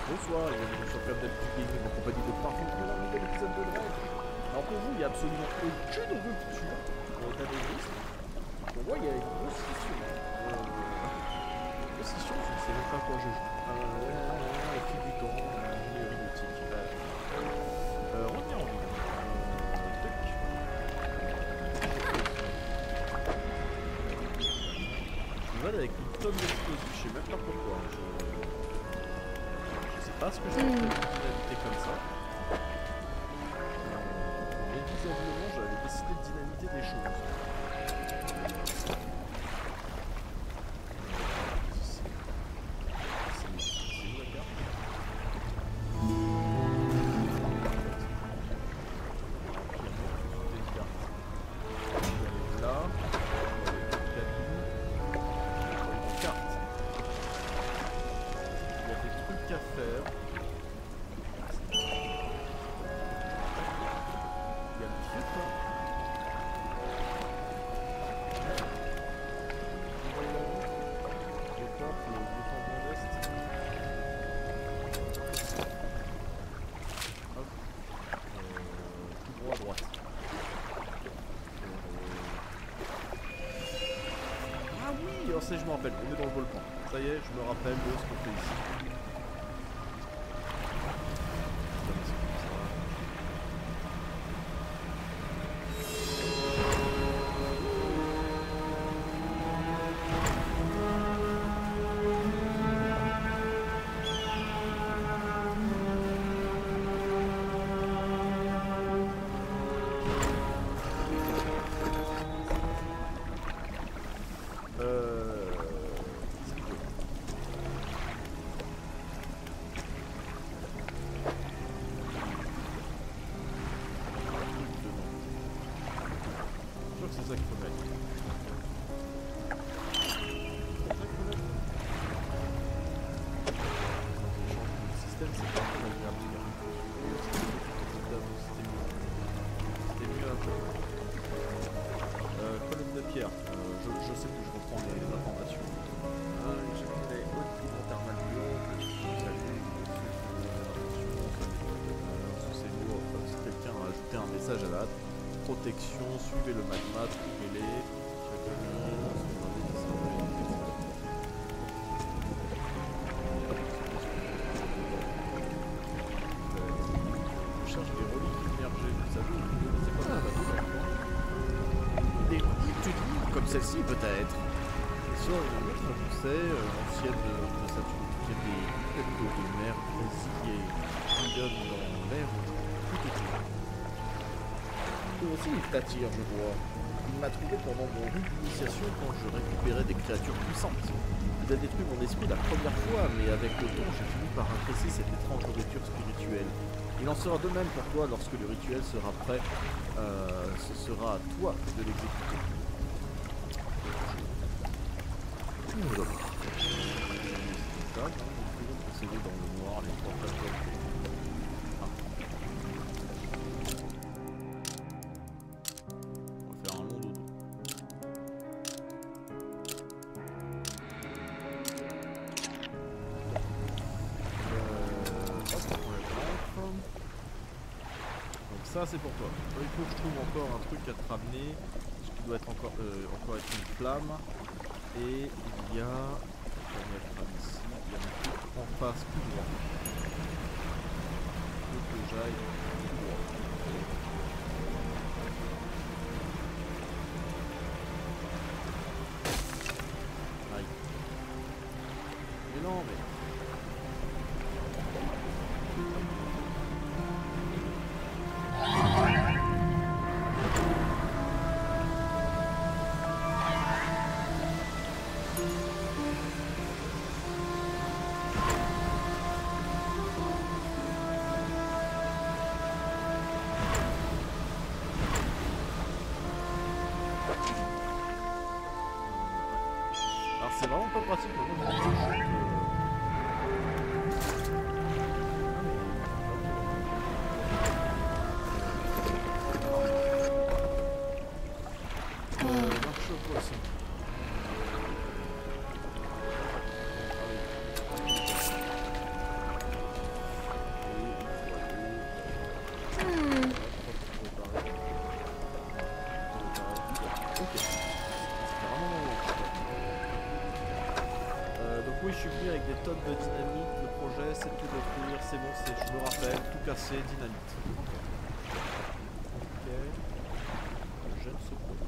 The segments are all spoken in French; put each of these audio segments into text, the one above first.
Bonsoir et bienvenue sur Club d'Epic Gaming en compagnie de Parfum pour un nouvel épisode de Drive. Alors pour vous, il n'y a absolument aucune rupture d'analyse. Pour moi, il y a une grosse scission. Une grosse scission, je ne sais même pas à quoi je joue. Au fil du temps, idiotique. Revenir en vie. Je me balade avec une tonne d'explosifs, je sais même pas pourquoi. Parce que j'ai une dynamité comme ça. Mais visiblement, j'avais décidé de dynamiter des choses. C'est où la carte? Là. Carte. Il y a des trucs à faire. Je me rappelle, on est dans le volcan. Ça y est, je me rappelle de ce qu'on fait ici. C'est ça qu'il faut mettre. Le système, c'est pas très agréable. C'était mieux un peu. Colonne de pierre. Je sais plus, je reprends les informations. J'ai pris les hautes fibres thermales plus hautes. C'est lourd. Si quelqu'un a ajouté un message à la hâte. Protection, suivez le magma, trouvez-les. Je cherche des reliques immergées, vous savez, c'est quoi ça? Des reliques, tu dis, comme celle-ci peut-être. Sur une autre, on sait, ancienne de Saturne, qui est des plateaux de mer brésiliens qui donnent dans l'air tout est tout. Aussi il t'attire, je vois. Il m'a trouvé pendant mon rite d'initiation quand je récupérais des créatures puissantes. Il a détruit mon esprit la première fois, mais avec le temps, j'ai fini par apprécier cette étrange nourriture spirituelle. Il en sera de même pour toi lorsque le rituel sera prêt. Ce sera à toi de l'exécuter. Procéder dans le noir, les trois plateaux. Ça c'est pour toi. Il faut que je trouve encore un truc à te ramener, ce qui doit être encore être une flamme. Et il y a, ici, il y a un truc en face tout droit. Il faut que j'aille tout droit. Aïe. Mais non mais. C'est vraiment pas pratique marche pas ça. tonnes de dynamite. Le projet c'est de tout détruire. C'est bon, je me rappelle. Tout casser, dynamite. Ok. J'aime ce projet.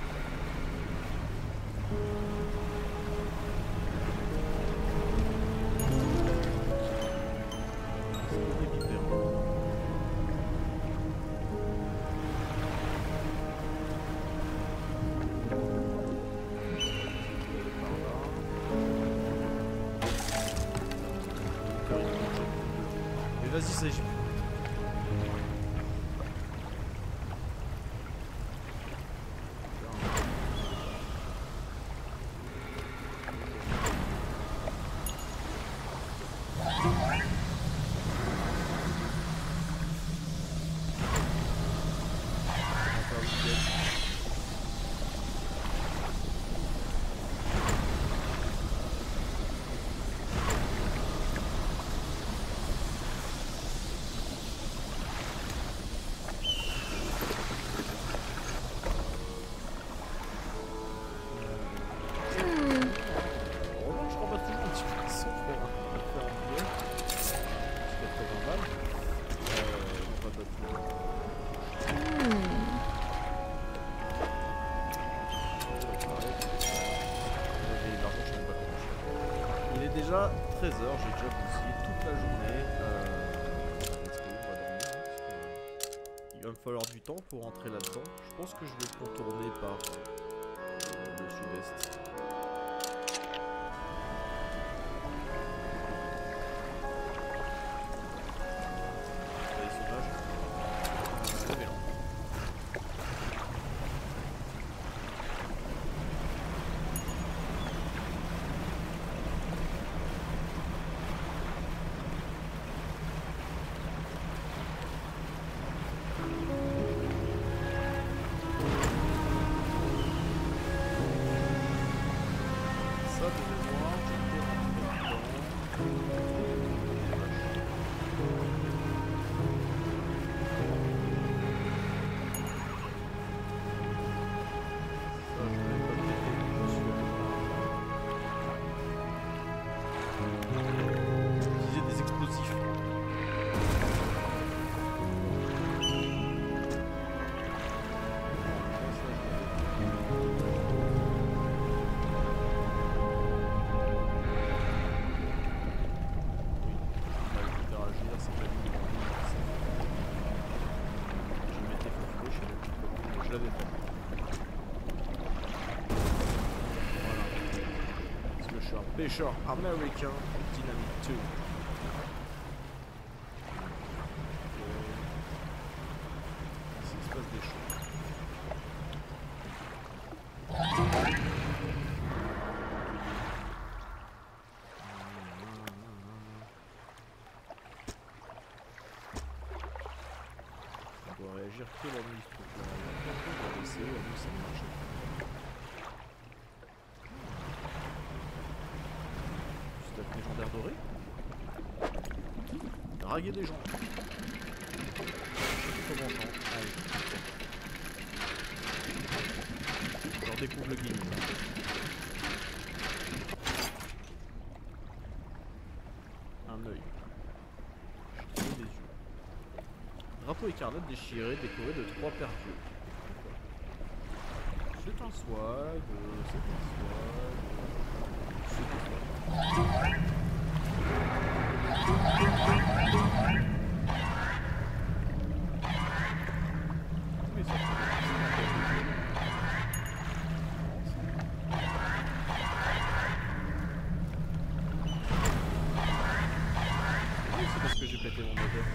Vas-y, c'est... Déjà 13h, j'ai déjà bousillé toute la journée. Let's go, on va dormir, hein, il va me falloir du temps pour rentrer là-dedans. Je pense que je vais contourner par le sud-est. Les sauvages. C'est bien. Pêcheur américain, Dynamite 2. Ici il se passe des choses. On doit réagir que la nuit, ce truc là. On va essayer, la nuit ça ne marche pas. Légendaire doré. Draguer des gens. Comment ça? Je leur découvre le game. Un œil. Des yeux. Drapeau écarlate déchiré, décoré de 3 paires d'yeux. C'est un swag, c'est un swag. C'est un swag. C'est parce que j'ai pété mon moteur.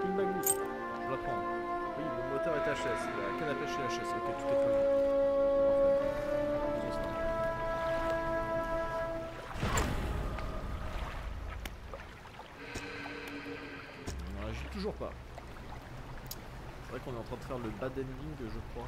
Une bagou. Je la prends. Oui, mon moteur est HS. La canne à pêche est HS. Ok, tout est très bien. Parfait. Faisons ça. On réagit toujours pas. C'est vrai qu'on est en train de faire le bad ending, je crois.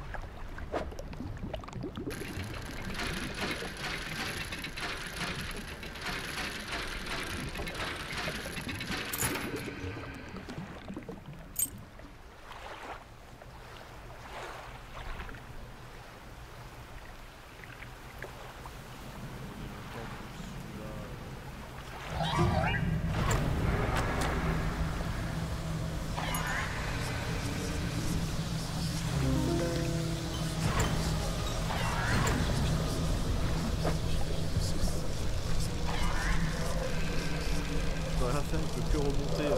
Il ne peut que remonter.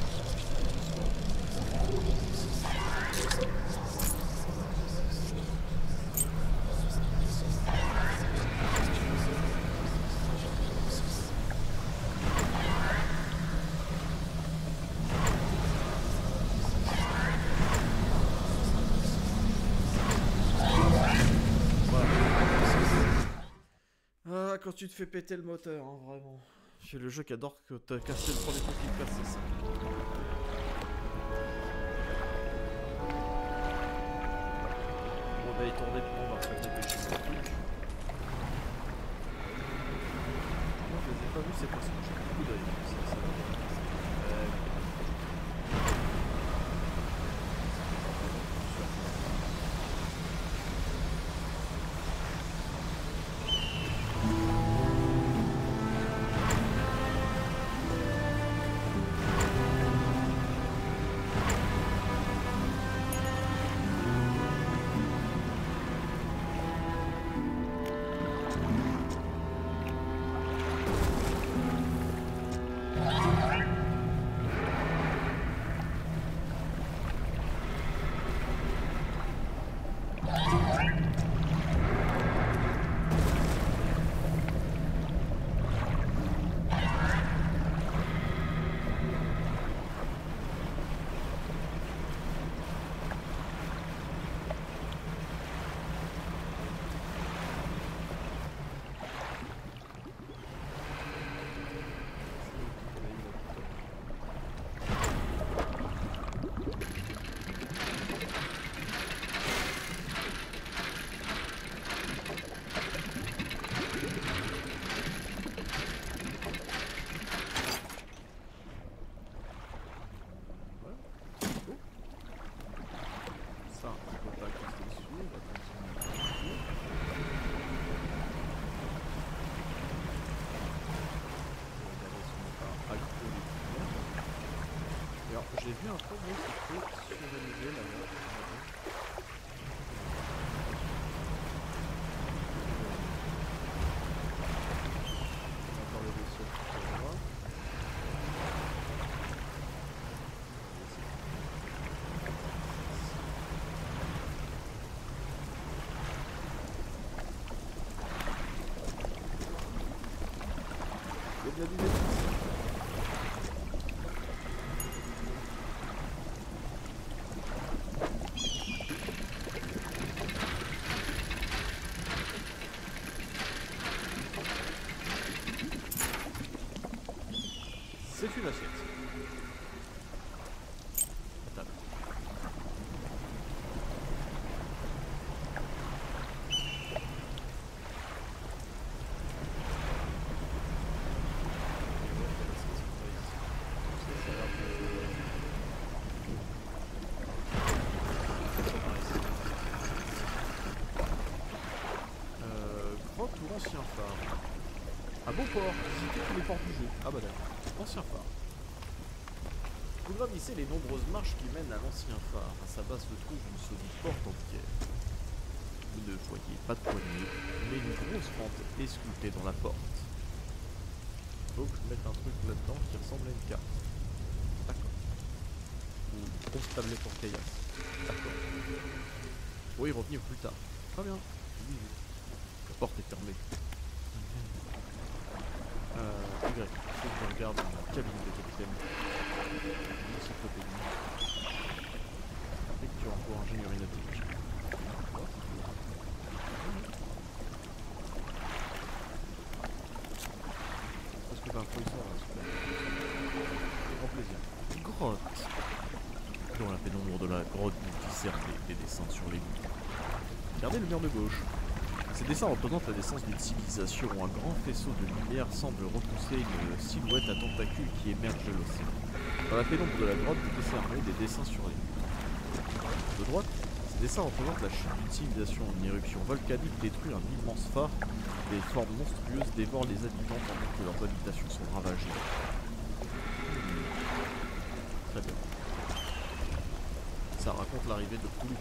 Ah, quand tu te fais péter le moteur, hein, vraiment. C'est le jeu qui adore que t'as cassé le premier truc qui te casse, c'est ça. On va y tourner, on va faire dépêcher ce truc. Moi je les ai pas vus ces poissons, j'ai beaucoup d'œil. J'ai vu un peu mais c'était surélevé là-bas. Encore le vaisseau pour moi. Il y a bien du vaisseau. C'est une assiette. À table. Grotte ou ancien phare? Un beau port, visitez tous les ports du jeu. Ah bah d'accord. Ancien phare. Vous gravissez les nombreuses marches qui mènent à l'ancien phare. À sa base se trouve une solide porte en pierre. Vous ne voyez pas de poignée, mais une grosse pente est sculptée dans la porte. Faut que je mette un truc là-dedans qui ressemble à une carte. D'accord. Ou une grosse tablette en caillasse. D'accord. Oui, revenir plus tard. Très bien. Oui, oui. La porte est fermée. Y. Faut que je regarde la cabine de capitaine. L'encyclopédie. dans la pénombre de la grotte, vous discernez des dessins sur les murs. Regardez le mur de gauche. Ces dessins représentent la naissance d'une civilisation où un grand faisceau de lumière semble repousser une silhouette à tentacules qui émerge de l'océan. Dans la pénombre de la grotte, vous discernez des dessins sur les murs. De droite, ces dessins représentent la chute d'une civilisation. Une éruption volcanique détruit un immense phare. Des formes monstrueuses dévorent les habitants pendant que leurs habitations sont ravagées. Très bien. Ça raconte l'arrivée de Cthulhu.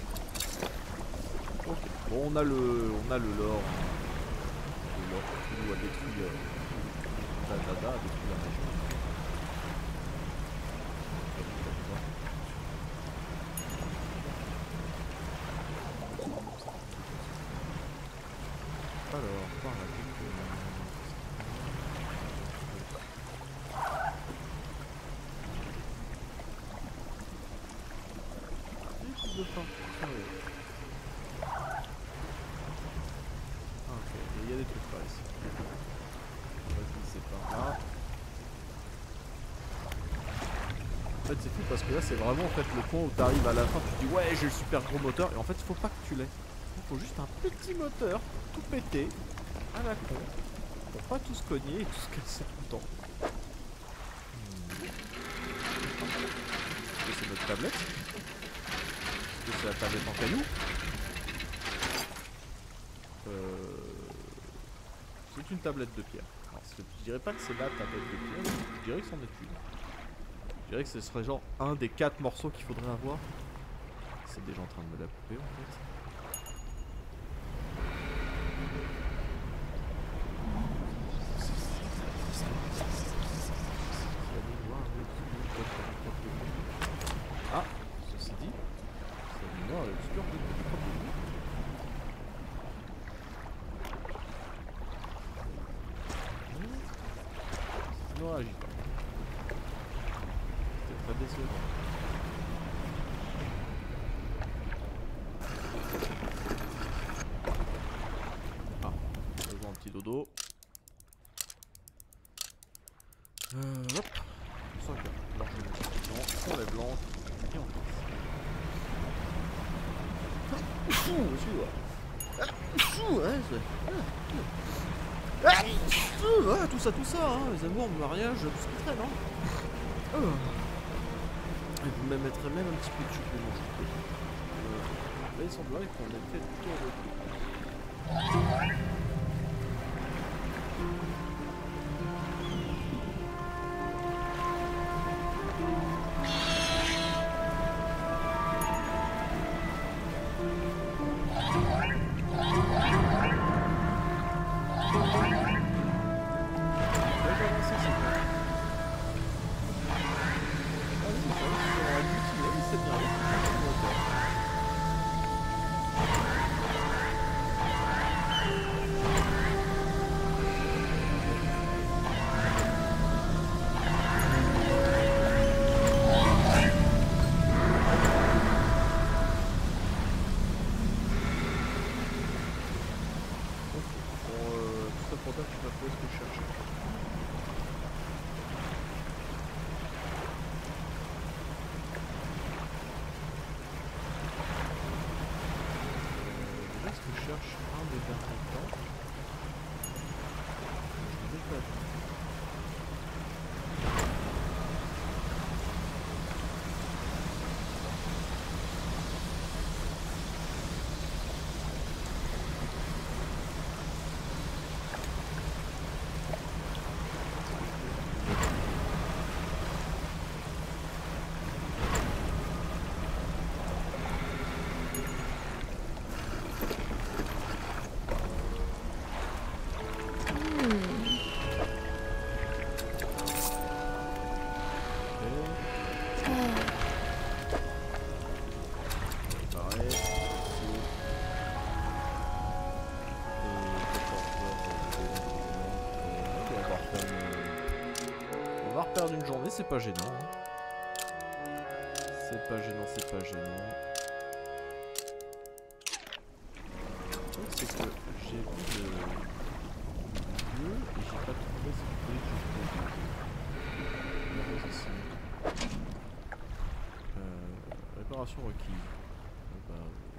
Ok. Bon, on a le lore. Le lore Cthulhu a détruit Dada a détruit la région. Alors, par là, de fin. Ok, il y a des trucs par ici. Vas-y, c'est par là. En fait, c'est fou parce que là, c'est vraiment en fait le point où tu arrives à la fin, tu te dis ouais, j'ai le super gros moteur, et en fait, il faut pas que tu l'aies. Il faut juste un petit moteur, tout pété, à la con, pour pas tout se cogner et tout se casser tout le temps. Est-ce que c'est notre tablette? Est-ce que c'est la tablette en caillou? C'est une tablette de pierre. Alors, je dirais pas que c'est la tablette de pierre, je dirais que c'en est une. Je dirais que ce serait genre un des 4 morceaux qu'il faudrait avoir. C'est déjà en train de me la couper en fait. Ah, ceci dit, c'est noir et obscur de non, agit pas. C'est très décevant. Ah, besoin un petit dodo. Hop. 5 heures. Largement suffisant. On lève l'encre. Et on passe. Tout ça, hein, les amours, le mariage, tout ce qui traîne, hein. Et vous me mettrez même un petit peu de supplément, je trouve. Là, il semblerait qu'on ait fait le tour de tout. D'une journée, c'est pas gênant. Hein. C'est pas gênant, c'est pas gênant. Le truc, c'est que j'ai vu le lieu et j'ai pas trouvé ce que je voulais que je trouve. Préparation requise. Bah,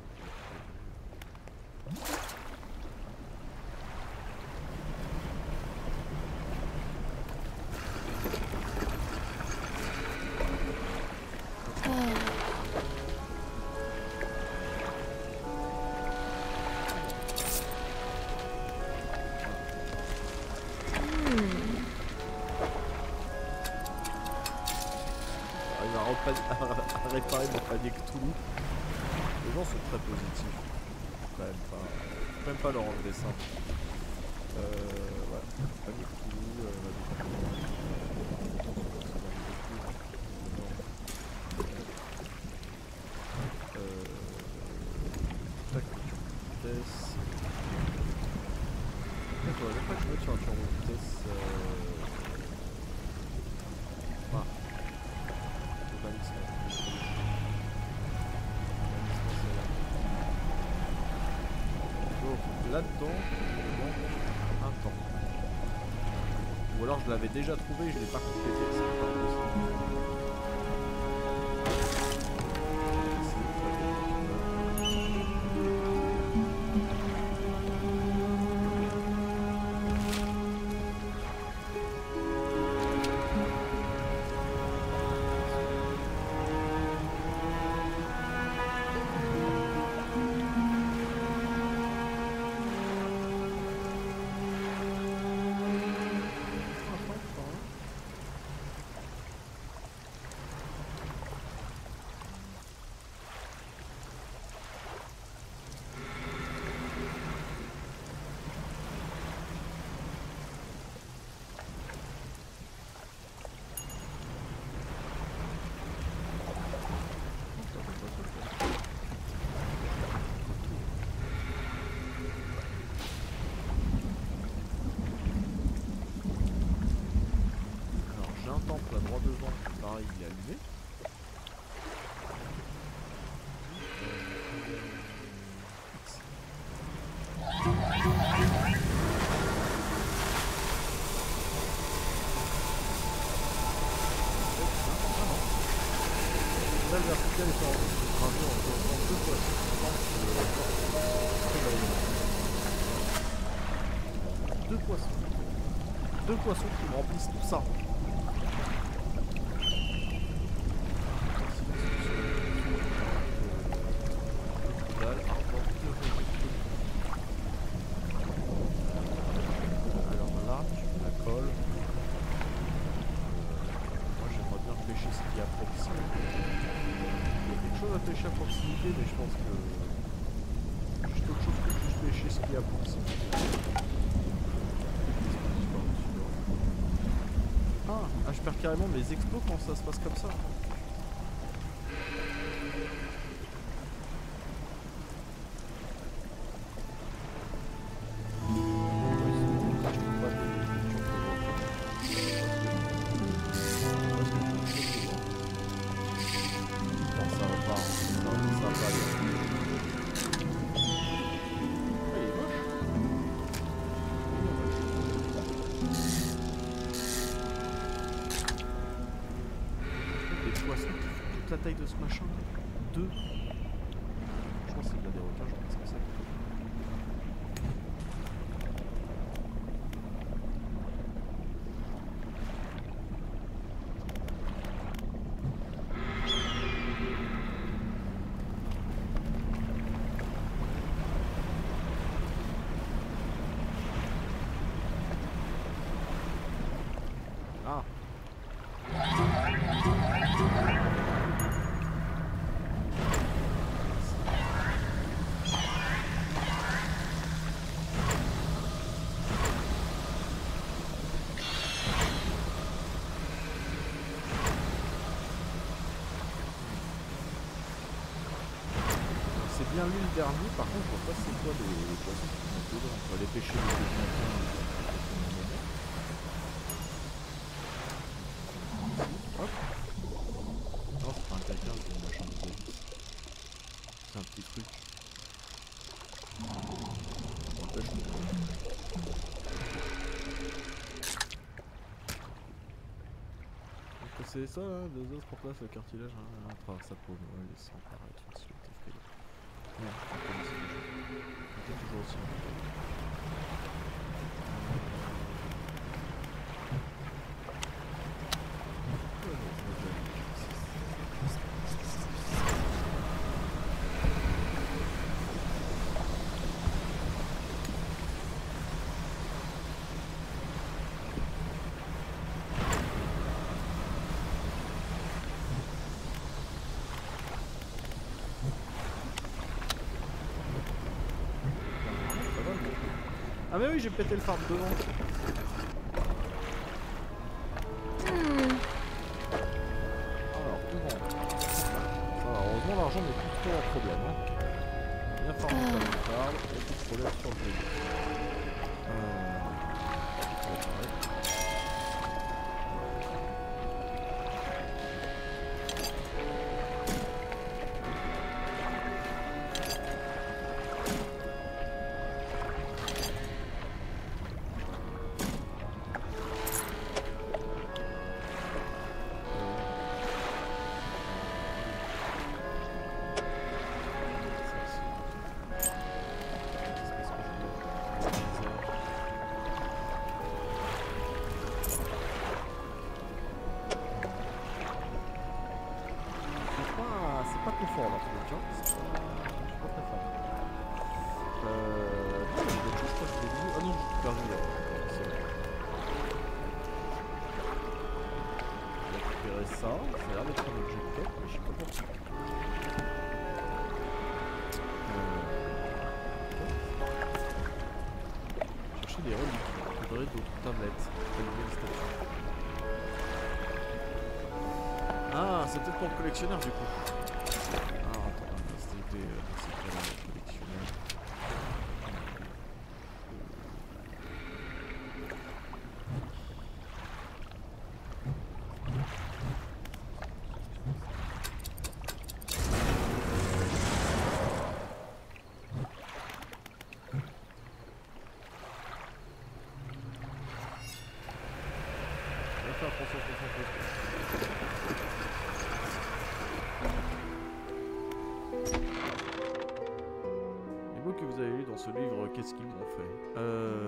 à réparer mon panier Cthulhu. Les gens sont très positifs. Faut quand même pas leur enlever ça. Ouais. Panier Cthulhu, tac, vitesse. Faudrait même pas que je mette sur un turbo vitesse. Là-dedans, il manque un temps. Ou alors je l'avais déjà trouvé et je l'ai pas complété. C'est pas possible. Il est allumé. La verticale est en deux fois. Deux poissons. Deux poissons qui me remplissent tout ça. Pêcher à proximité, mais je pense que juste autre chose que juste pêcher ce qui est à proximité. Ah, je perds carrément mes explos quand ça se passe comme ça. La taille de ce machin, 2. Je pense que c'est des requins, je pense que c'est. Ah. C'est bien lui le dernier, par contre je vois pas c'est quoi les poissons qui sont dedans. On va aller pêcher les poissons. Hop. Oh, c'est pas un caca, c'est une machin de vie. C'est un petit truc. On pêche. c'est ça, hein, 2 os pour place le cartilage, hein, à travers sa peau, sans paraître une silhouette effrayante. Merde, on commence le jeu. On était toujours aussi. Ah mais oui, j'ai pété le phare de devant. Alors, devant. Ça va, heureusement l'argent n'est plus trop un problème. Hein. On a bien farmé comme une farde, il n'y a plus de problème sur le pays. Ça a l'air d'être un objet top, mais je sais pas pourquoi. Chercher des reliques, il faudrait d'autres tablettes. Ah, c'est peut-être pour le collectionneur du coup. Ah, attends, c'était pour le collectionneur. Les mots que vous avez lus dans ce livre, qu'est-ce qu'ils m'ont fait?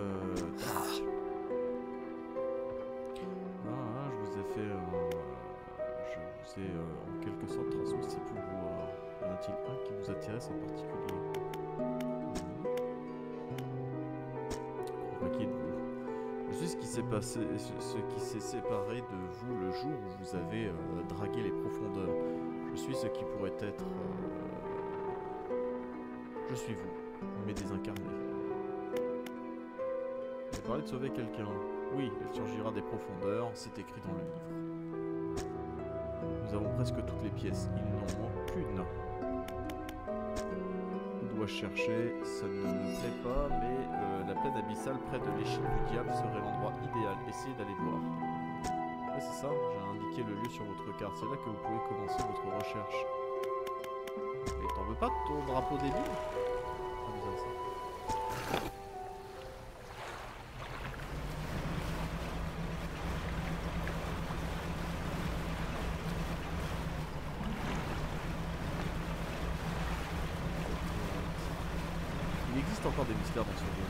Je vous ai fait... je vous ai en quelque sorte transmis ces pouvoirs. Y en a-t-il un qui vous intéresse en particulier? Qui êtes-vous? Je suis ce qui s'est passé, ce qui s'est séparé de vous le jour où vous avez dragué les profondeurs. Je suis ce qui pourrait être... Je suis vous, mais désincarné. J'ai parlé de sauver quelqu'un. Oui, elle surgira des profondeurs, c'est écrit dans le livre. Nous avons presque toutes les pièces, il n'en manque qu'une. Où dois-je chercher? Ça ne me plaît pas, mais la plaine abyssale près de l'échine du diable serait l'endroit idéal. Essayez d'aller voir. Ouais, c'est ça, j'ai indiqué le lieu sur votre carte. C'est là que vous pouvez commencer votre recherche. Et t'en veux pas de ton drapeau débile? Ah, bizarre ça. Il existe encore des mystères dans ce jeu.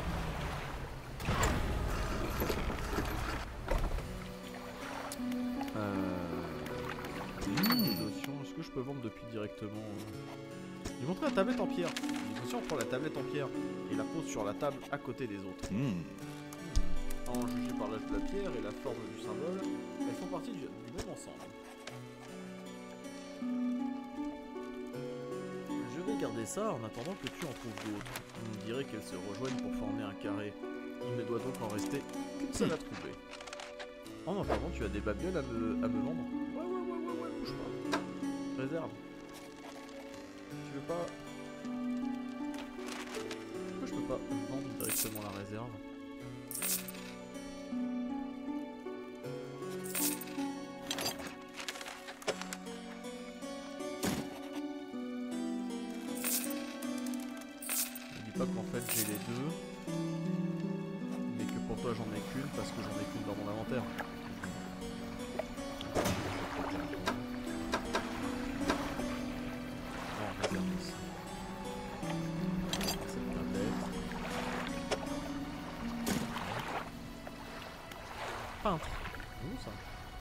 Est-ce que je peux vendre depuis directement? J'ai montré la tablette en pierre. Attention, on prend la tablette en pierre et la pose sur la table à côté des autres. En juger par l'âge de la pierre et la forme du symbole, elles font partie du même ensemble. Je vais garder ça en attendant que tu en trouves d'autres. On dirait qu'elles se rejoignent pour former un carré. Il ne doit donc en rester qu'une seule à trouver. En attendant, tu as des babioles à me vendre? Ouais, bouge pas. Réserve. Tu veux pas... Pourquoi je peux pas vendre directement la réserve? Je dis pas qu'en fait j'ai les deux, mais que pour toi j'en ai qu'une parce que j'en ai qu'une dans mon inventaire. service. Cette tablette. Peintre. Où ça?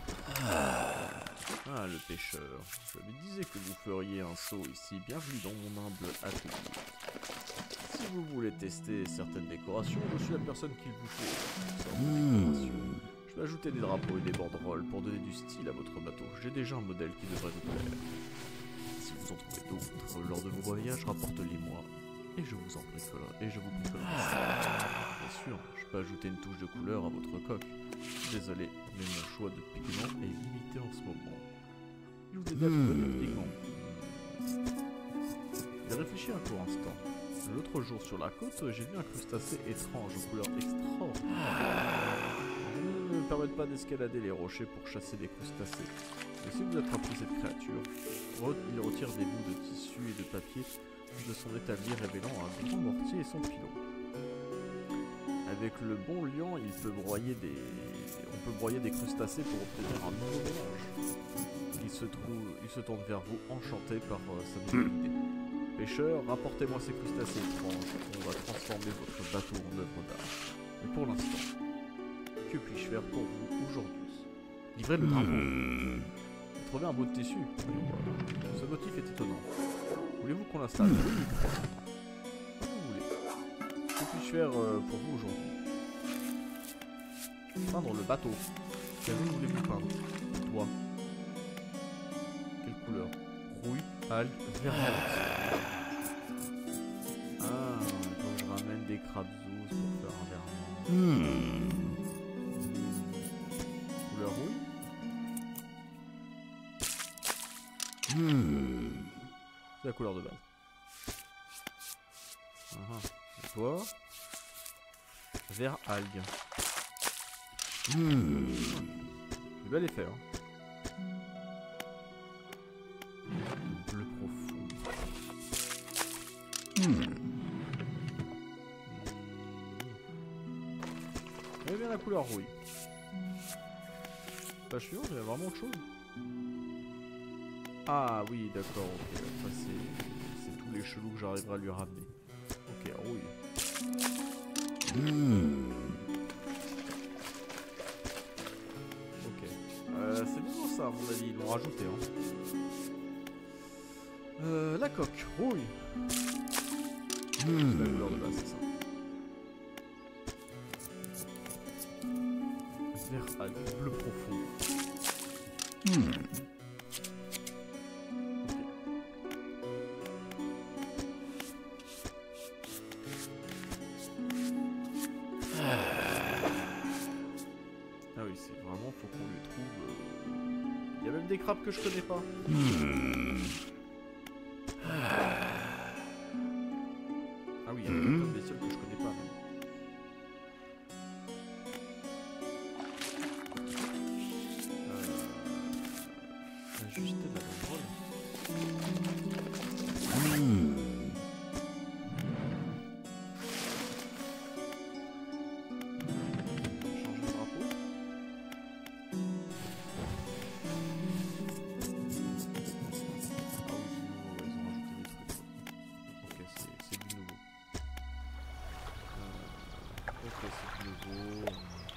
Ah, le pêcheur. Je me disais que vous feriez un saut ici. Bienvenue dans mon humble atelier. Si vous voulez tester certaines décorations, je suis la personne qu'il vous faut. Je vais ajouter des drapeaux et des banderoles pour donner du style à votre bateau. J'ai déjà un modèle qui devrait vous plaire. Si vous en trouvez d'autres lors de vos voyages, rapportez-les-moi. Et je vous en bricolerai. Et je vous bricolerai. Bien sûr, je peux ajouter une touche de couleur à votre coque. Désolé, mais mon choix de pigment est limité en ce moment. Je vous ai déjà trouvé le pigment. J'ai réfléchi un court instant. L'autre jour sur la côte, j'ai vu un crustacé étrange aux couleurs extraordinaires. Je ne me permets pas d'escalader les rochers pour chasser des crustacés. Mais si vous attrapez cette créature, il retire des bouts de tissu et de papier de son établi révélant un grand mortier et son pilon. Avec le bon liant, on peut broyer des crustacés pour obtenir un nouveau mélange. Il se tourne vers vous, enchanté par sa nouvelle idée. Pêcheur, rapportez-moi ces crustacés étranges. On va transformer votre bateau en œuvre d'art. Mais pour l'instant, que puis-je faire pour vous aujourd'hui? Livrez le drapeau. Trouver un bout de tissu. Ce motif est étonnant. Voulez-vous qu'on l'installe? Oui. Comme vous voulez. Que puis-je faire pour vous aujourd'hui? Peindre le bateau. Quel voulez-vous peindre? Toi. Quelle couleur? Rouille, algue, vert. Ah, donc je ramène des crabes-zouz pour faire un verre. Couleur rouille? C'est la couleur de base. Et toi? Vert algue. C'est bel effet, hein. Bleu profond. J'aime bien la couleur rouille. Page suivante, il y a vraiment autre chose. Ah oui, d'accord, ok. Ça c'est tous les chelous que j'arriverai à lui ramener. Ok, rouille. Ok. C'est nouveau ça, à mon avis, ils l'ont rajouté. Hein. La coque, rouille. C'est la couleur de base, c'est ça. Vert algue, bleu profond. Ah oui, c'est vraiment, faut qu'on lui trouve... Il y a même des crabes que je connais pas. Ah oui, il y a des tonnes bestioles que je connais pas. Même. Ajuster la banderole. Changer le drapeau. C'est du nouveau, ok, c'est du nouveau.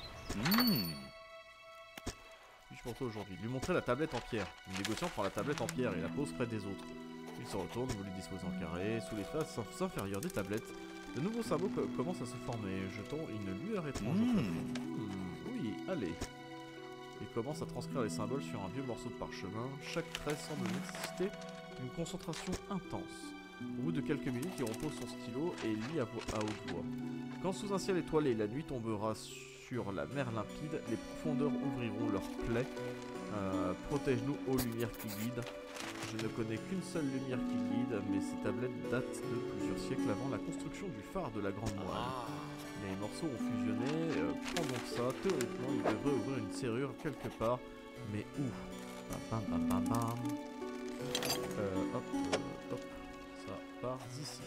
Puis-je pour toi aujourd'hui? Lui montrer la tablette en pierre. Le négociant prend la tablette en pierre et la pose près des autres. Il se retourne, vous les disposez en carré, sous les faces inférieures des tablettes. De nouveaux symboles commencent à se former, jetant une lueur étrange au plafond. Oui, allez. Il commence à transcrire les symboles sur un vieux morceau de parchemin. Chaque trait semble nécessiter une concentration intense. Au bout de quelques minutes, il repose son stylo et lit à haute voix. Quand sous un ciel étoilé, la nuit tombera sur la mer limpide, les profondeurs ouvriront leurs plaies. Protège-nous aux lumières qui guident. Je ne connais qu'une seule lumière qui guide, mais ces tablettes datent de plusieurs siècles avant la construction du phare de la Grande Moine. Les morceaux ont fusionné, prends donc ça, théoriquement il devrait ouvrir une serrure quelque part, mais où? Bam bam bam bam. Hop, ça part d'ici.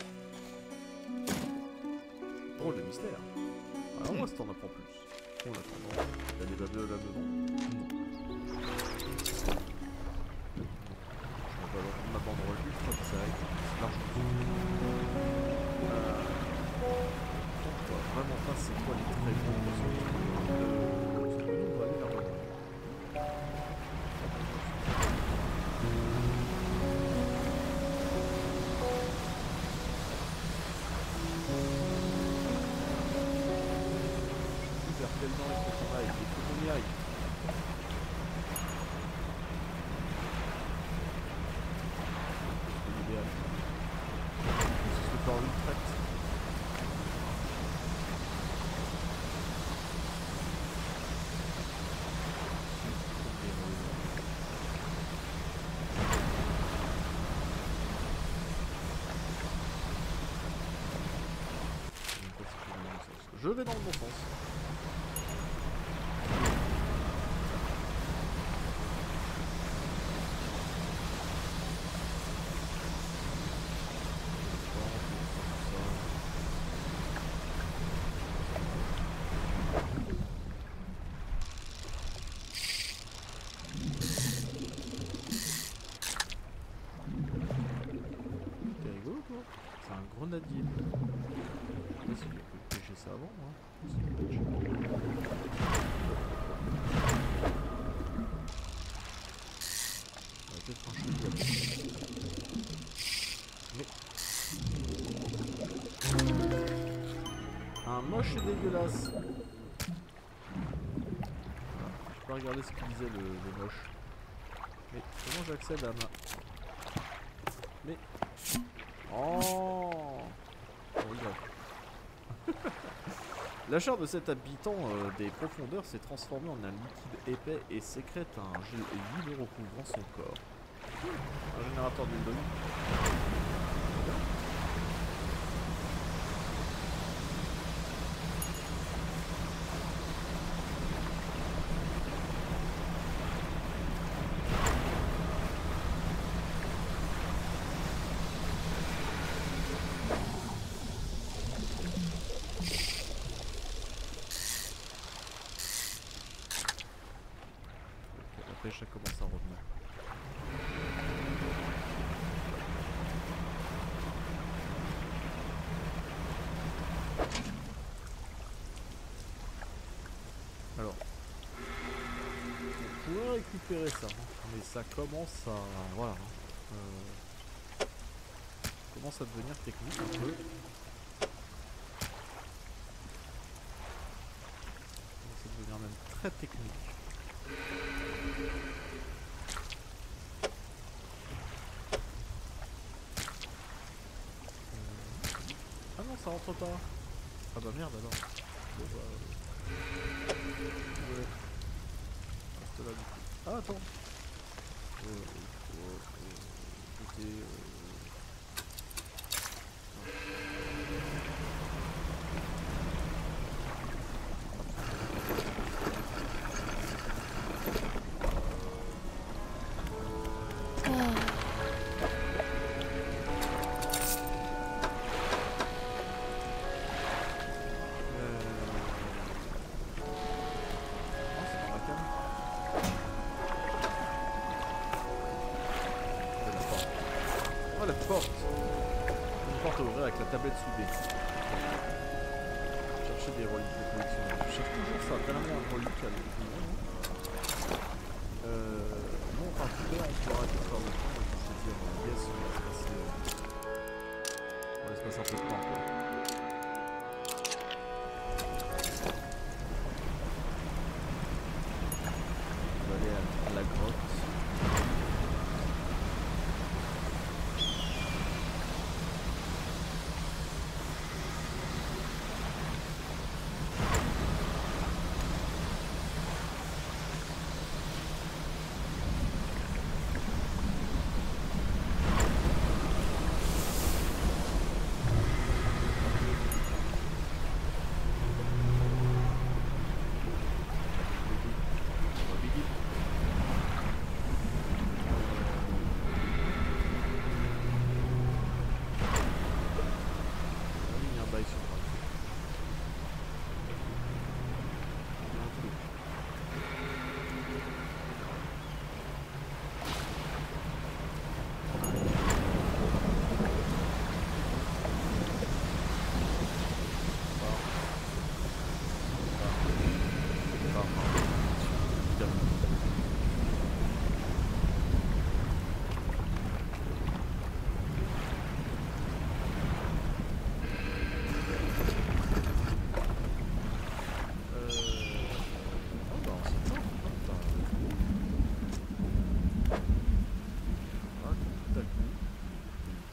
Drôle de mystère. Alors moi, si t'en apprends plus. En attendant, il y a des babeux là-dedans? Non. Je vais alors ma banderole ultra bizarre. actuellement, il faut qu'on aille, il faut qu'on y aille. C'est l'idéal. C'est ce faire une traite. Je vais dans le bon sens. T'es rigolo toi? C'est un grenadier. Je sais pas si j'ai pu pêcher ça avant, moi. On va peut-être franchir mais... Un moche et dégueulasse. Voilà. Je peux regarder ce qu'il disait le moche. Mais comment j'accède à ma... Mais... Oh bon, la chair de cet habitant des profondeurs s'est transformée en un liquide épais et sécrète un gel vide recouvrant son corps. Un générateur d'huile d'olive. La pêche commence à revenir. Alors, on pourrait récupérer ça, mais ça commence à... Voilà. Commence à devenir technique un peu. Commence à devenir même très technique. Ah non, ça rentre pas. Ah bah merde alors. Bon bah... Ouais. Reste là du coup. Ah attends. Écoutez... avec la tablette soudée. Chercher des reliques de collection. Je cherche toujours ça, tellement un relique à l'ouvrir. Non, enfin, tout on pourra tout faire le temps. Je veux dire, yes, on va se passer un peu de temps, quoi. On va aller à la grotte.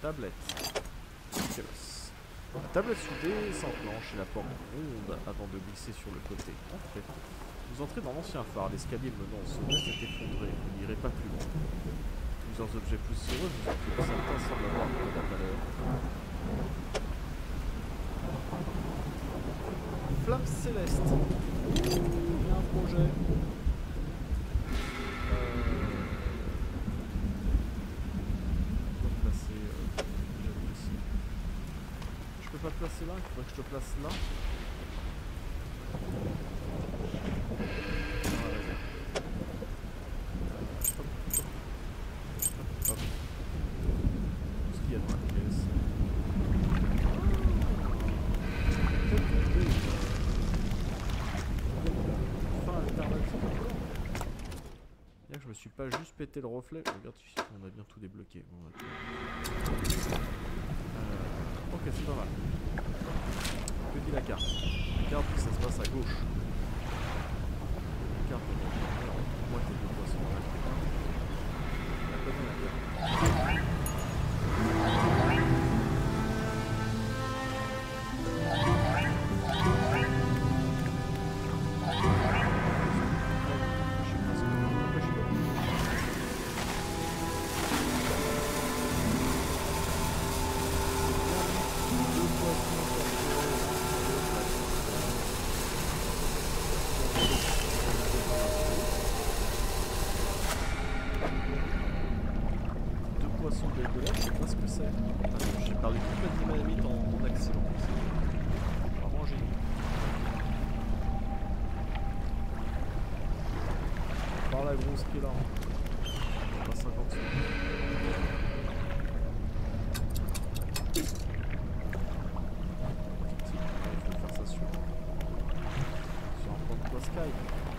tablette. Nicholas. La tablette soudée s'enclenche et la porte ronde avant de glisser sur le côté. Entrez. Vous entrez dans l'ancien phare. L'escalier menant au sommet s'est effondré. Vous n'irez pas plus loin. Plusieurs objets poussiéreux vous occupent. Certains semblent avoir de la valeur. Flamme céleste. Il y a un projet. Je peux pas te placer là, il faudrait que je te place là. Hop. Qu'est-ce qu'il y a dans la pièce? Fin alternative. Bien que je me suis pas juste pété le reflet. Regarde ici, on a bien tout débloqué. Bon, ok, c'est pas mal. Que dit la carte? La carte, ça se passe à gauche. La carte, moi t'es deux poissons dans la carte. La carte, la carte. J'ai perdu toute ma dynamite en accident. C'est vraiment génial. Par la grosse qui est là. On va 50 secondes. Il faut faire ça sur un point de Sky.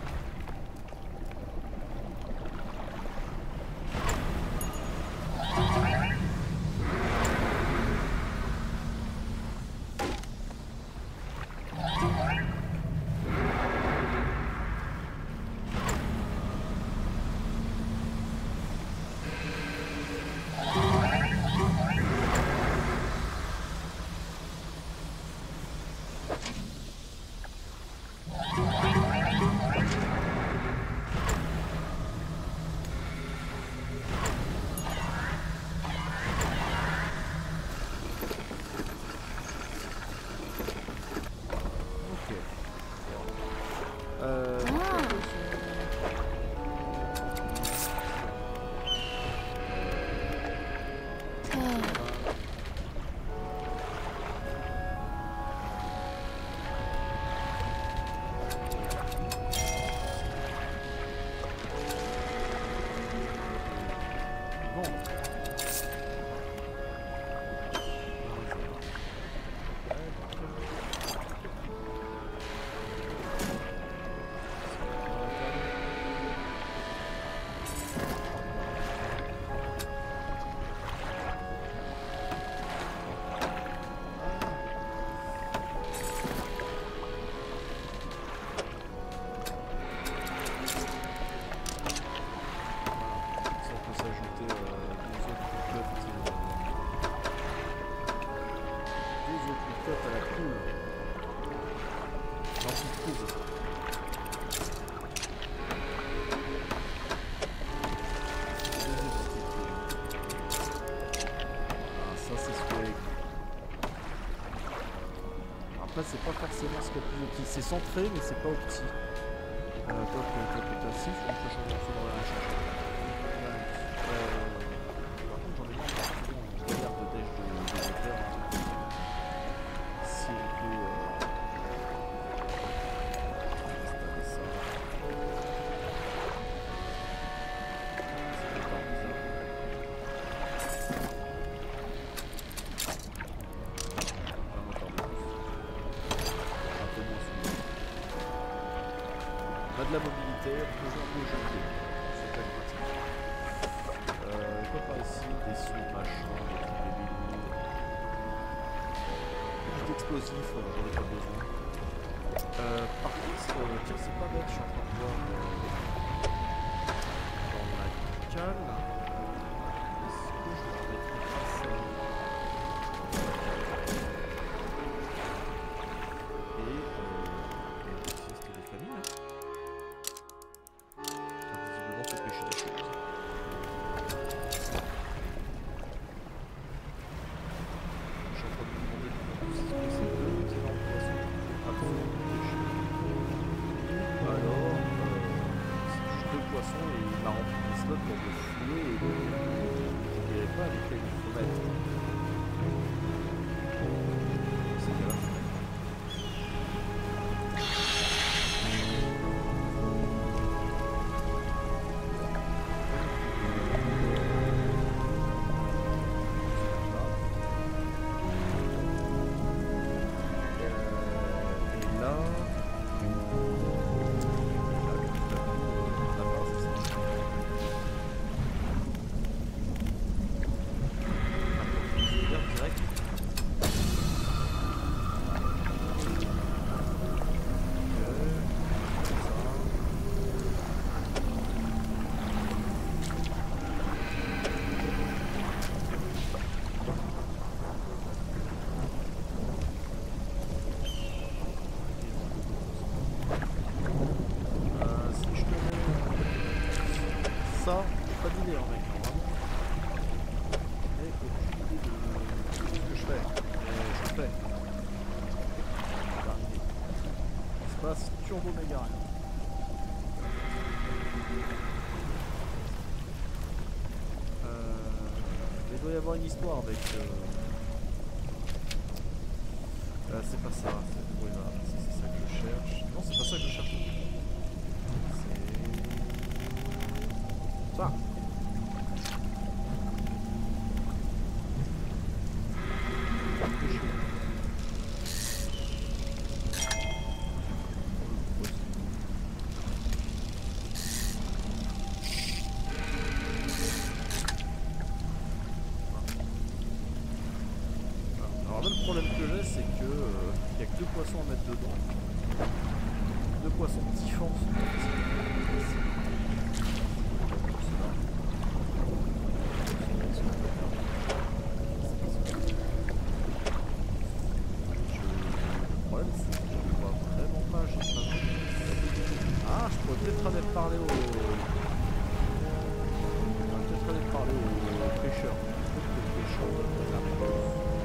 C'est pas forcément ce qu'il y a plus opti. C'est centré, mais c'est pas opti. Top, passif, on peut changer de dans la charge. Par contre, j'en ai marre en galère de dash de faire. Si on peut. Installer ça. C'est pas bizarre. On a de la mobilité, on peut jouer un jeu. C'est quand même pratique. Quoi par ici? Des sons, machin, des bidons. Des explosifs, j'en ai pas besoin. Par contre, tiens, c'est pas bête, je suis en train de voir dans la cale. Est-ce que je vais mettre ça? Turbo méga rien. Il doit y avoir une histoire avec... c'est pas ça. Oui, voilà. C'est ça que je cherche. Non, c'est pas ça que je cherche. C'est... Ça. Alors là, le problème que j'ai, c'est que il n'y a que 2 poissons à mettre dedans. 2 poissons typhons. Le problème, c'est que je ne vois vraiment pas. Ah, je pourrais peut-être aller parler aux pêcheurs. Peut-être que les pêcheurs doivent arriver.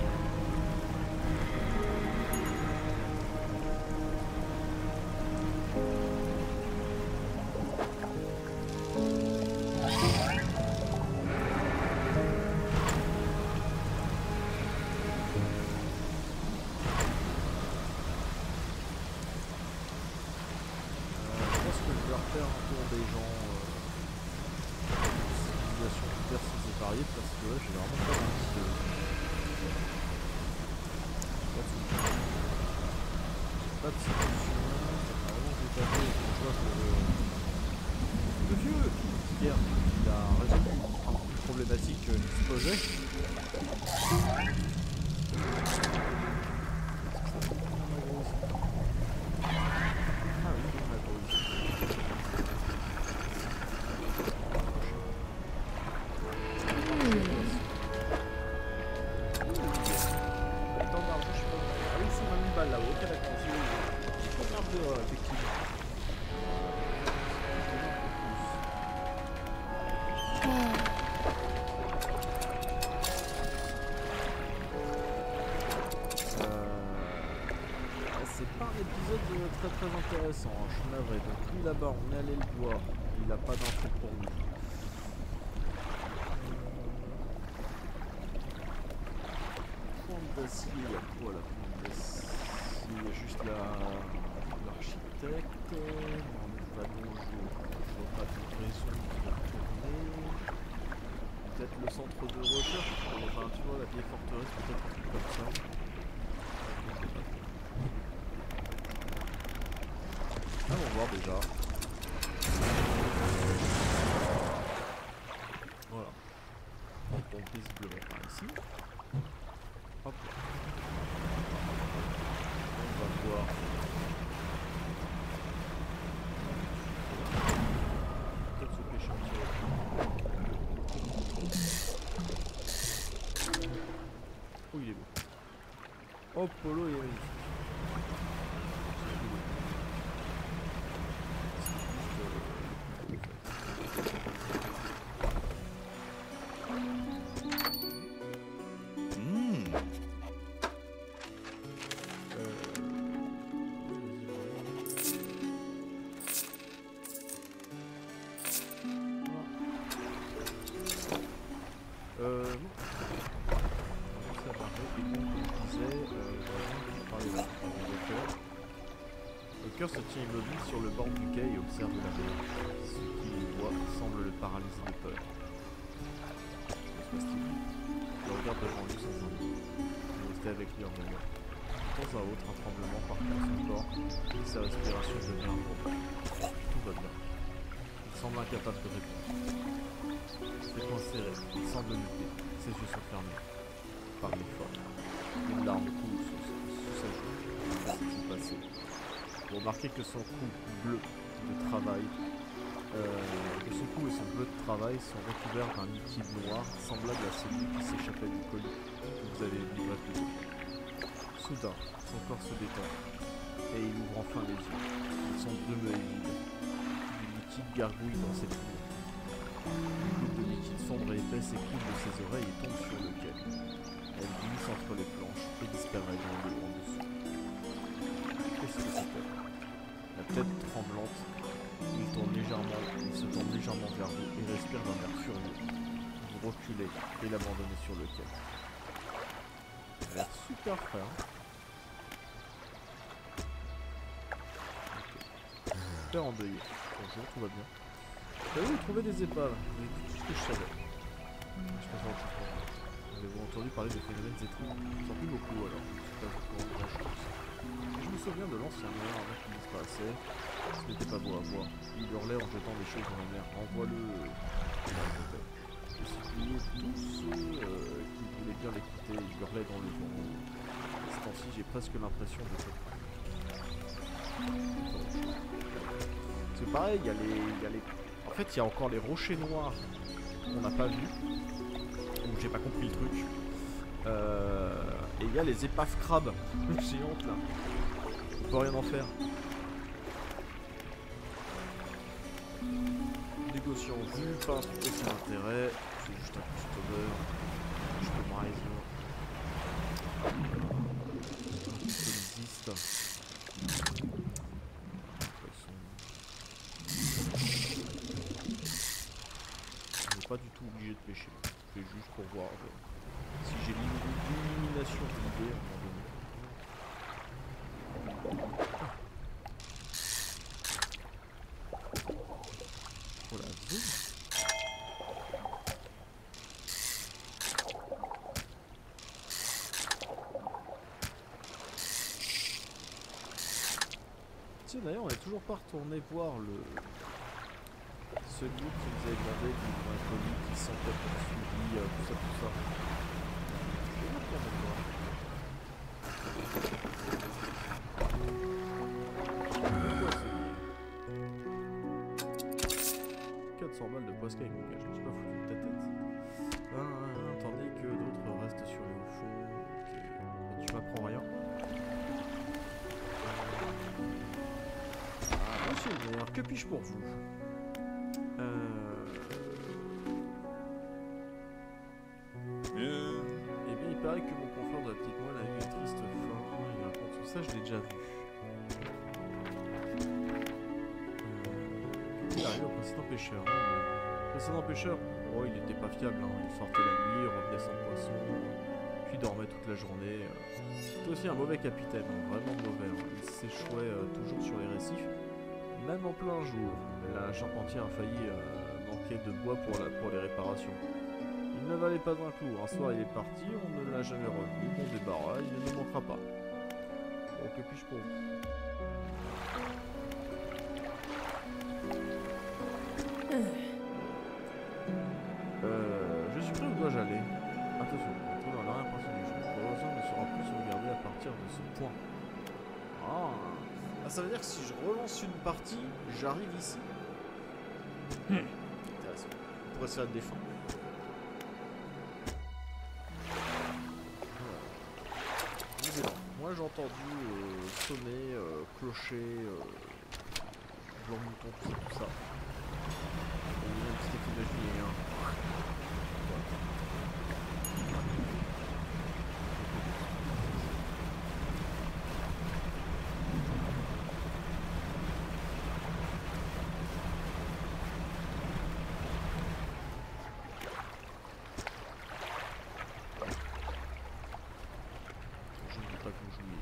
Faire un tour des gens civilisations diverses et variées parce que là j'ai vraiment pas envie de... Pas de solution, ça m'a vraiment détaillé quand je vois que le vieux Pierre il a résolu une problématique qui se posait. Très intéressant, hein, je suis navré. Donc lui là-bas, on est allé le voir, il n'a pas d'infos pour nous. Pointe d'acier, il y a quoi la pointe d'acier? Il y a juste l'architecte. On est pas bon, je vois pas de raison de retourner. Peut-être le centre de recherche, enfin tu vois la vieille forteresse, peut-être un truc comme ça. Ah, on va voir déjà. Voilà. Donc on visiblement par ici. Hop. On va voir. Peut-être se pêcher un petit peu. Oh, il est beau. Oh, Polo, il est magnifique. Le cœur se tient immobile sur le bord du quai et observe la mer. Ce qu'il voit semble le paralyser de peur. Il regarde devant lui sans un mot. Il restait avec lui en moment. De temps à autre, un tremblement parcourt son corps et sa respiration devient improbable. Tout va bien. Il semble incapable de répondre. Ses poings serrés, il semble lutter. Ses yeux sont fermés. Par l'effort. Une larme coule sous sa joue. Que s'est-il passé? Vous remarquez que son cou bleu de travail, son cou et son bleu de travail sont recouverts d'un liquide noir semblable à celui qui s'échappait du colis que vous avez livré plus tôt. Soudain, son corps se détend et il ouvre enfin les yeux. Ils sont brumeux et vides. Du liquide gargouille dans ses poumons. Une goutte de liquide sombre et épaisse écoule de ses oreilles et tombe sur le quai. Elle glisse entre les planches et disparaît dans l'eau en dessous. Qu'est-ce que c'était? La tête vous et respire d'un air furieux. Vous reculez et l'abandonnez sur le quai. Il a l'air super frais. Hein. Okay. Super endeuillé. Bonjour, tout va bien. J'avais trouvé des épaves. J'ai dit tout ce que je savais. Je pense en tout cas. Avez-vous entendu parler des phénomènes étranges? J'en plus beaucoup alors. Je sais pas vraiment grand chose. Je me souviens de l'ancien maire avant qu'il disparaissait. Ce n'était pas beau à voir. Il hurlait en jetant des choses dans la mer. Envoie-le. Je suppliais tous ceux qui voulaient bien l'écouter. Il hurlait dans le vent. À ce temps-ci, j'ai presque l'impression de ça. C'est pareil, il y a les... En fait, il y a encore les rochers noirs qu'on n'a pas vus. Donc j'ai pas compris le truc. Et il y a les épaves crabes géantes là. On peut rien en faire. Négociant vu, pas un truc de son intérêt. C'est juste un customer. Je peux me raison. Ça existe. On n'est pas du tout obligé de pêcher. C'est juste pour voir si j'ai l'illumination de l'idée à un moment donné. Oh la vie. Tiens d'ailleurs on n'est toujours pas retourné voir celui qui nous avait demandé du colis qui sentait poursuivi, tout ça. Je vais retourner voir. 400 balles de poiscaille avec mon gars, je me suis pas foutu de ta tête. Tandis que d'autres restent sur les hauts fonds. Ok. Et tu m'apprends rien. Ah, monsieur le maire, que puis-je pour vous? Eh bien, il paraît que mon confrère de la petite moelle a eu une triste fin. Il raconte tout ça, je l'ai déjà vu. Il arrive au précédent pêcheur. Le précédent pêcheur, oh, il était pas fiable. Hein. Il sortait la nuit, revenait sans poisson, puis dormait toute la journée. C'était aussi un mauvais capitaine, hein, vraiment mauvais. Hein. Il s'échouait toujours sur les récifs, même en plein jour. La charpentière a failli manquer de bois pour les réparations. Il ne valait pas un clou. Un soir, il est parti, on ne l'a jamais revu. Bon débarras, il ne nous manquera pas. Bon, que puis-je pour vous? Je suis prêt où dois-je aller? Attention, entrer dans l'arrière-pensée du jeu. Le besoin ne sera plus sauvegardé à partir de ce point. Ah, ça veut dire que si je relance une partie, j'arrive ici. Intéressant. On pourrait se faire défendre. Moi j'ai entendu sonner, clocher, blanc mouton, tout ça. Il y a un petit effet imaginé, hein. Je ne dis pas que vous jouiez.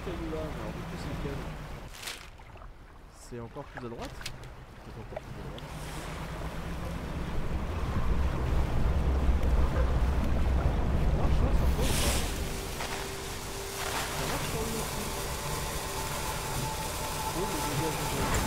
caillou là, mais alors du coup c'est lequel? C'est encore plus à droite? Peut-être encore plus à droite. Ça marche ça, ça pose pas? Ça marche sur lui aussi. Oh le dégage de jeu.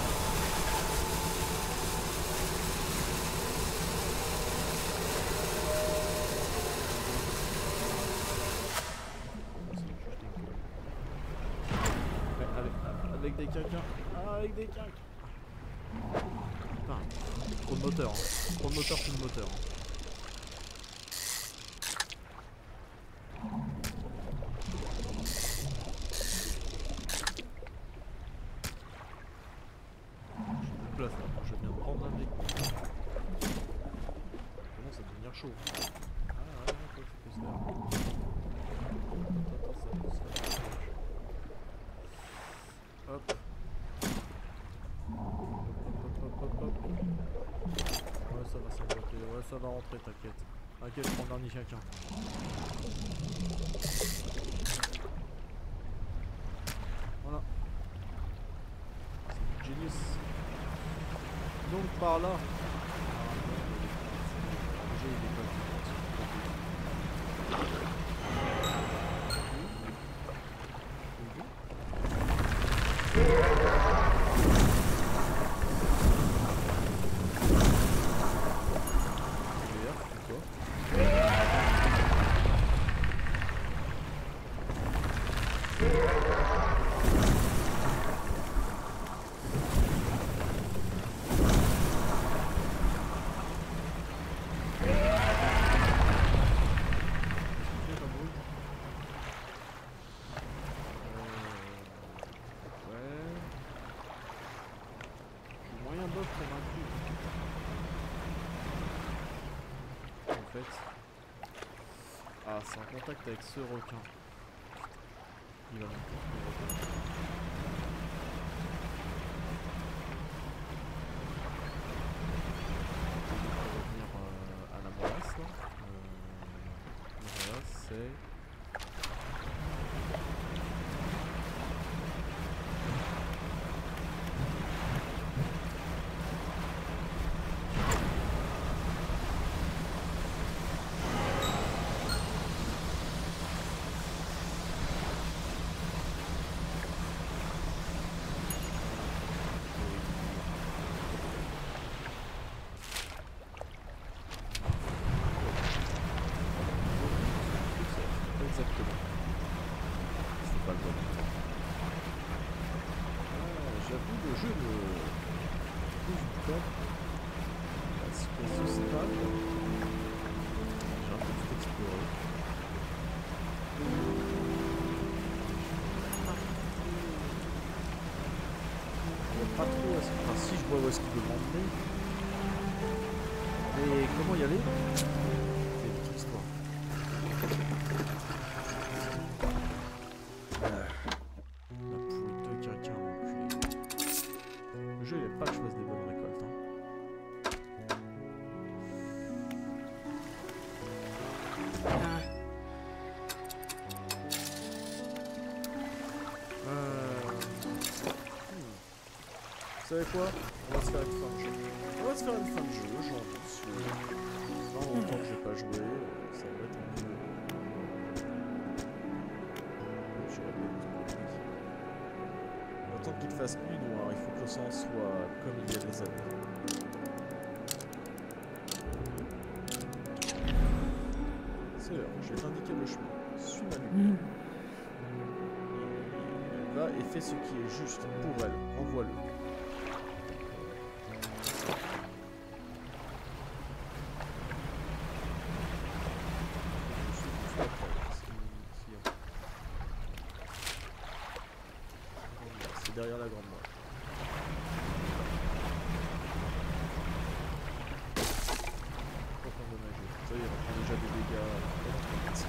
Avec des quinquins. Ah, avec des quinquins. Putain, trop de moteur. Hein. Trop de moteur, plus de moteur. J'ai plus de place là. Je viens de prendre un mec. Comment ça va devenir chaud? Ah ouais, quoi, ça peut se faire. Attends, ça peut se faire. Hop. Hop. Ouais, ça va s'embloquer. Ouais, ça va rentrer, t'inquiète. T'inquiète, je prends le dernier chacun. Voilà. C'est du genius. Donc par là. Déjà, il est pas Ah, c'est en contact avec ce requin. Il va monter. On va revenir à la morasse là. Voilà, c'est... Exactement. C'est pas le bon. J'avoue, le jeu me pose du temps. Parce que ce stade, j'ai un peu tout exploré. Je vois pas trop où est-ce que... Enfin, si je vois où est-ce qu'il veut m'emmener. Mais comment y aller? C'est une autre histoire. Le jeu il n'est pas que je fasse des bonnes récoltes. Hein. Vous savez quoi? On va se faire une fin de jeu. On va se faire une fin de jeu, j'en doute. Non, autant que j'ai pas joué, ça va être un peu... Autant qu'il fasse nuit noire, il faut que le sang soit comme il y a des années. C'est l'heure, je vais t'indiquer le chemin. Suis ma lumière. Va et fais ce qui est juste pour elle. Envoie-le. C'est derrière la grande mort. Pas endommagé. Ça y est, on prend déjà des dégâts.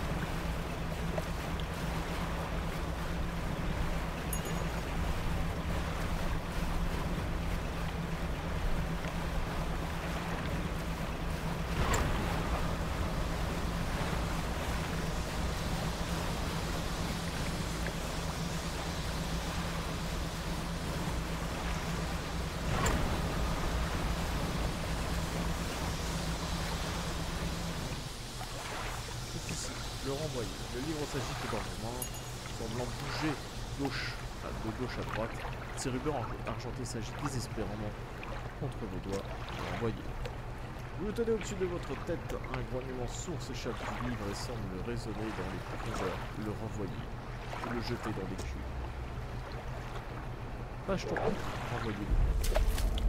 C'est ici, le renvoyer. Le livre s'agite dans vos mains, semblant bouger de gauche à droite. Ses rubans argentés s'agitent désespérément contre vos doigts. Le renvoyer. Vous le tenez au-dessus de votre tête, un grognement sourd s'échappe du livre et semble résonner dans les profondeurs. Le renvoyer. Vous le jetez dans les cubes. Page 3, renvoyez-le.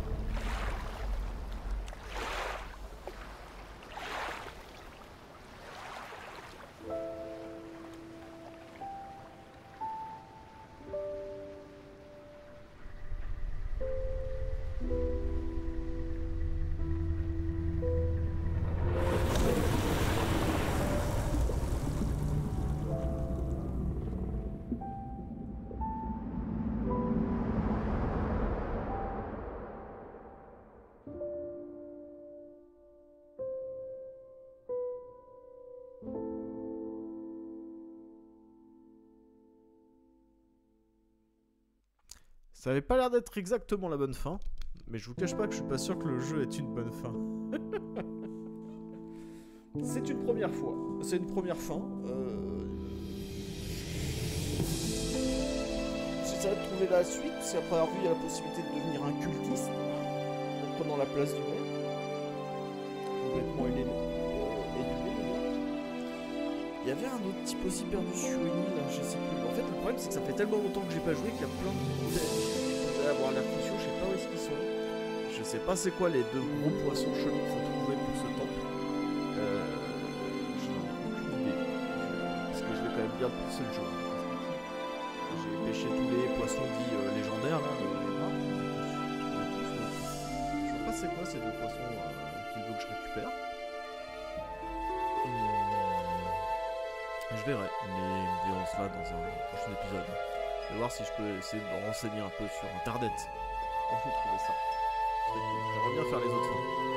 Ça avait pas l'air d'être exactement la bonne fin, mais je vous cache pas que je suis pas sûr que le jeu ait une bonne fin. C'est une première fois. C'est une première fin. J'essaierai de trouver la suite, si après avoir vu il y a la possibilité de devenir un cultiste, en prenant la place du maire. Complètement éliminé. Il y avait un autre type aussi perdu sur une île, je sais plus. En fait, le problème, c'est que ça fait tellement longtemps que j'ai pas joué qu'il y a plein de vous allez avoir l'air cruciaux, je sais pas où est-ce qu'ils sont. Je sais pas c'est quoi les deux gros poissons chelous qu'il faut trouver pour ce temple. Je n'en ai aucune idée. Parce que je vais quand même bien pousser le jeu. J'ai pêché tous les poissons dits légendaires là. Je sais pas c'est quoi ces deux poissons qu'il veut que je récupère. Je verrai, mais nous verrons cela dans un prochain épisode. Je vais voir si je peux essayer de me renseigner un peu sur Internet. Où je peux trouver ça. J'aimerais bien faire les autres fins.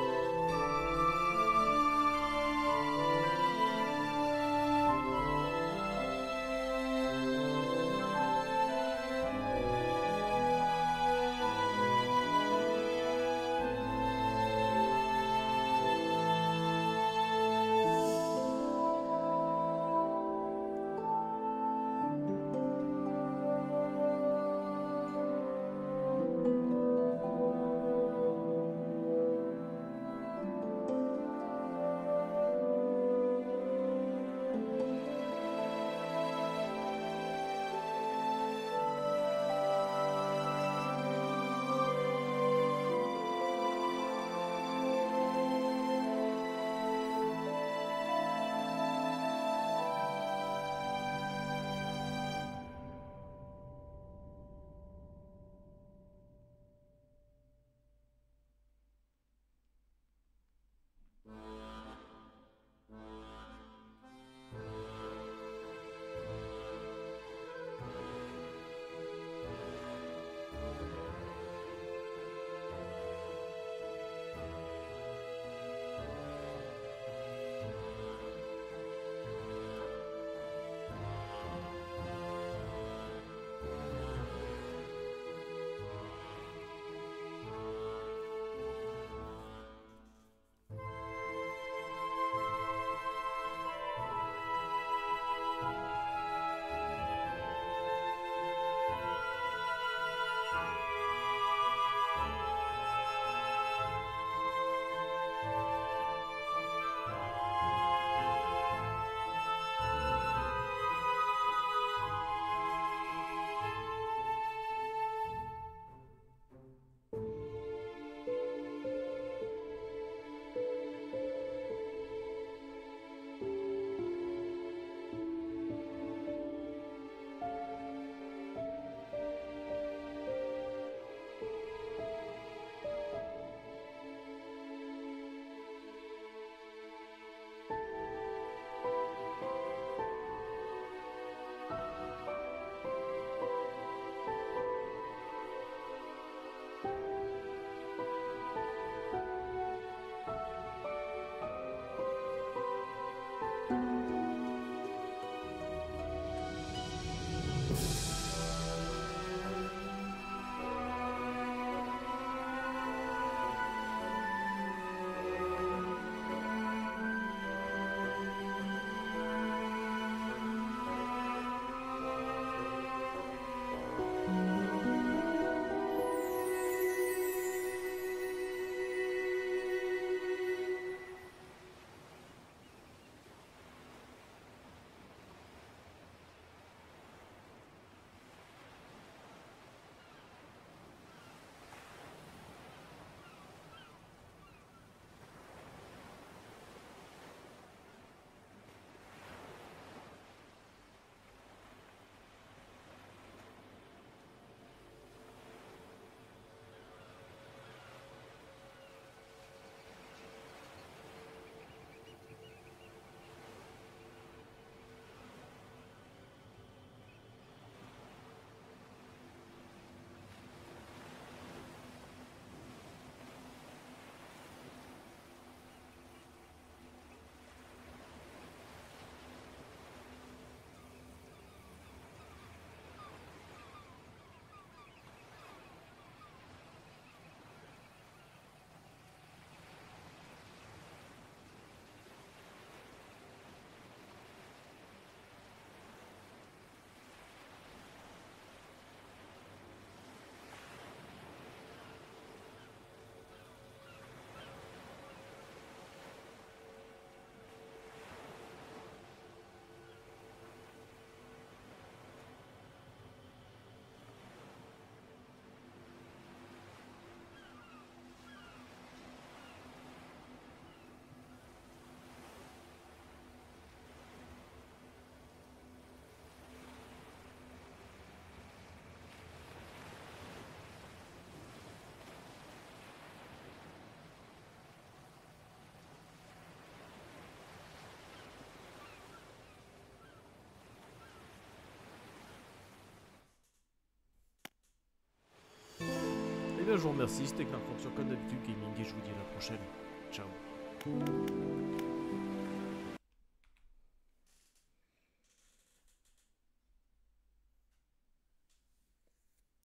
bien, je vous remercie. C'était Clark sur Code d'habitude Gaming et je vous dis à la prochaine. Ciao.